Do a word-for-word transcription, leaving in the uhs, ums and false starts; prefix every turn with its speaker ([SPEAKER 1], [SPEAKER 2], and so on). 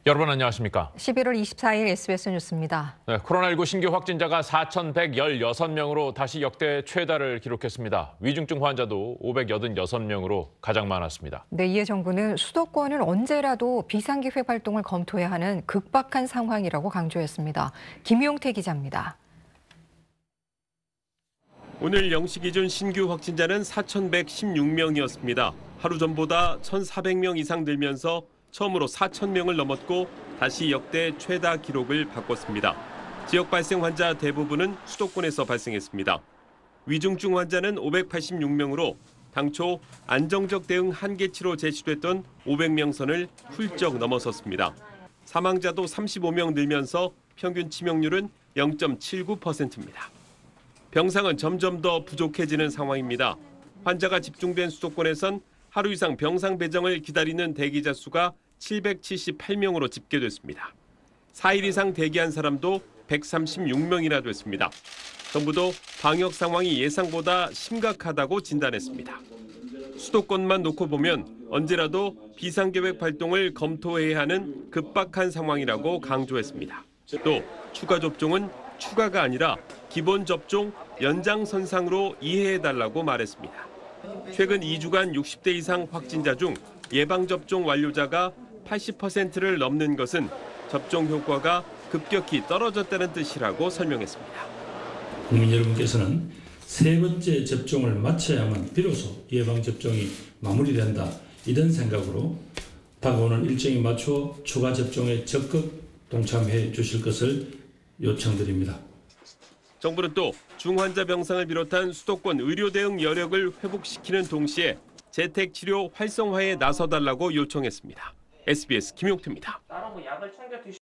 [SPEAKER 1] 여러분 안녕하십니까?
[SPEAKER 2] 십일월 이십사일 에스비에스 뉴스입니다.
[SPEAKER 1] 네, 코로나십구 신규 확진자가 사천백십육 명으로 다시 역대 최다를 기록했습니다. 위중증 환자도 오백팔십육 명으로 가장 많았습니다.
[SPEAKER 2] 네, 이에 정부는 수도권은 언제라도 비상기획 활동을 검토해야 하는 급박한 상황이라고 강조했습니다. 김용태 기자입니다.
[SPEAKER 3] 오늘 영 시 기준 신규 확진자는 사천백십육 명이었습니다. 하루 전보다 천사백 명 이상 늘면서 처음으로 사천 명을 넘었고 다시 역대 최다 기록을 바꿨습니다. 지역 발생 환자 대부분은 수도권에서 발생했습니다. 위중증 환자는 오백팔십육 명으로 당초 안정적 대응 한계치로 제시됐던 오백 명 선을 훌쩍 넘어섰습니다. 사망자도 삼십오 명 늘면서 평균 치명률은 영 점 칠구 퍼센트입니다. 병상은 점점 더 부족해지는 상황입니다. 환자가 집중된 수도권에선 하루 이상 병상 배정을 기다리는 대기자 수가 칠백칠십팔 명으로 집계됐습니다. 사 일 이상 대기한 사람도 백삼십육 명이나 됐습니다. 정부도 방역 상황이 예상보다 심각하다고 진단했습니다. 수도권만 놓고 보면 언제라도 비상계획 활동을 검토해야 하는 급박한 상황이라고 강조했습니다. 또 추가 접종은 추가가 아니라 기본 접종 연장선상으로 이해해달라고 말했습니다. 최근 이 주간 육십 대 이상 확진자 중 예방접종 완료자가 팔십 퍼센트를 넘는 것은 접종 효과가 급격히 떨어졌다는 뜻이라고 설명했습니다.
[SPEAKER 4] 국민 여러분께서는 세 번째 접종을 마쳐야만 비로소 예방접종이 마무리된다. 이런 생각으로 다가오는 일정에 맞춰 추가 접종에 적극 동참해 주실 것을 요청드립니다.
[SPEAKER 3] 정부는 또 중환자 병상을 비롯한 수도권 의료 대응 여력을 회복시키는 동시에 재택치료 활성화에 나서달라고 요청했습니다. 에스비에스 김용태입니다.